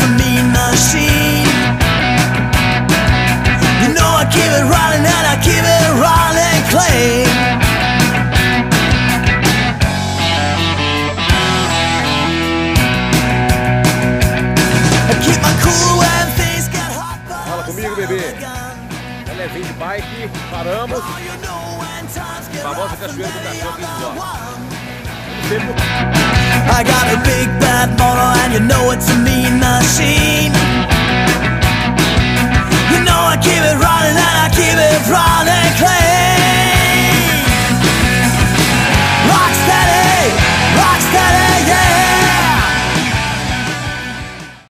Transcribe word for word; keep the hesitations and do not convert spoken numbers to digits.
a mean machine. You know I keep it rolling and I keep it rolling clean. I keep my cool when things get hot. Fala comigo, bebê. Rolê de Bike, paramos. Famosa Cachoeira do Caixão aqui em Divinópolis. I got a big bad motor and you know it's a mean machine.